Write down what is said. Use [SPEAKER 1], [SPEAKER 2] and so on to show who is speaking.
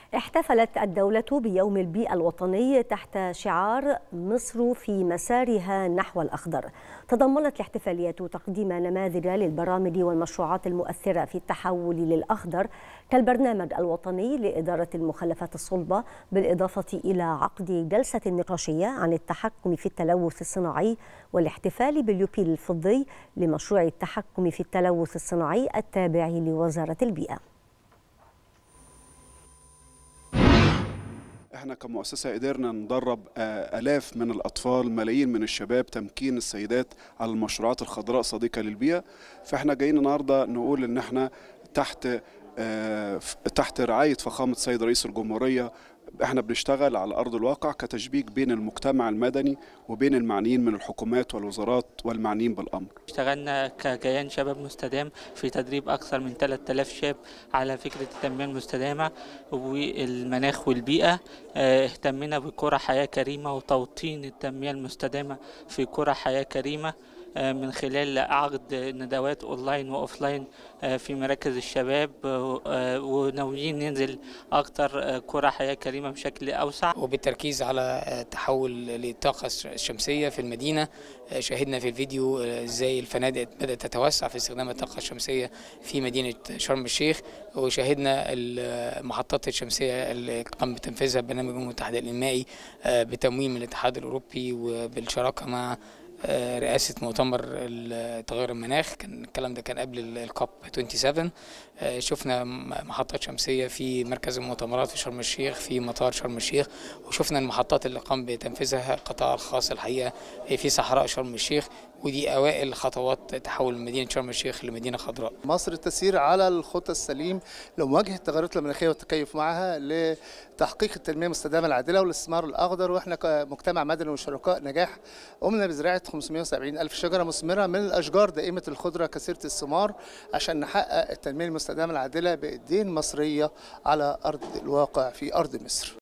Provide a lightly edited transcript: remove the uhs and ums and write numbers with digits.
[SPEAKER 1] احتفلت الدولة بيوم البيئة الوطني تحت شعار مصر في مسارها نحو الأخضر. تضمنت الاحتفالية تقديم نماذج للبرامج والمشروعات المؤثرة في التحول للأخضر كالبرنامج الوطني لإدارة المخلفات الصلبة، بالإضافة إلى عقد جلسة نقاشية عن التحكم في التلوث الصناعي والاحتفال باليوبيل الفضي لمشروع التحكم في التلوث الصناعي التابع لوزارة البيئة.
[SPEAKER 2] احنا كمؤسسة قدرنا ندرب آلاف من الأطفال، ملايين من الشباب، تمكين السيدات على المشروعات الخضراء صديقة للبيئة. فاحنا جايين النهاردة نقول ان احنا تحت رعاية فخامة السيد رئيس الجمهورية احنا بنشتغل على أرض الواقع كتشبيك بين المجتمع المدني وبين المعنيين من الحكومات والوزارات والمعنيين بالأمر.
[SPEAKER 3] اشتغلنا ككيان شباب مستدام في تدريب أكثر من 3000 شاب على فكرة التنمية المستدامة والمناخ والبيئة. اهتمينا بقرى حياة كريمة وتوطين التنمية المستدامة في قرى حياة كريمة من خلال عقد ندوات اونلاين واوفلاين في مراكز الشباب، وناويين ننزل اكتر قرى حياه كريمه بشكل اوسع،
[SPEAKER 4] وبالتركيز على التحول للطاقه الشمسيه في المدينه. شاهدنا في الفيديو ازاي الفنادق بدات تتوسع في استخدام الطاقه الشمسيه في مدينه شرم الشيخ، وشاهدنا المحطات الشمسيه اللي قام بتنفيذها برنامج الامم المتحده الانمائي بتمويل من الاتحاد الاوروبي وبالشراكه مع رئاسة مؤتمر تغير المناخ. الكلام ده كان قبل الكوب 27. شفنا محطات شمسية في مركز المؤتمرات في شرم الشيخ، في مطار شرم الشيخ، وشفنا المحطات اللي قام بتنفيذها القطاع الخاص الحقيقة في صحراء شرم الشيخ، ودي أوائل خطوات تحول مدينة شرم الشيخ لمدينة خضراء.
[SPEAKER 5] مصر تسير على الخطى السليم لمواجهة التغيرات المناخية والتكيف معها لتحقيق التنمية المستدامة العادلة والاستثمار الأخضر. وإحنا كمجتمع مدني وشركاء نجاح قمنا بزراعة 570 ألف شجرة مثمرة من الأشجار دائمة الخضرة كثيرة الثمار عشان نحقق التنمية المستدامة العادلة بإيدين مصرية على أرض الواقع في أرض مصر.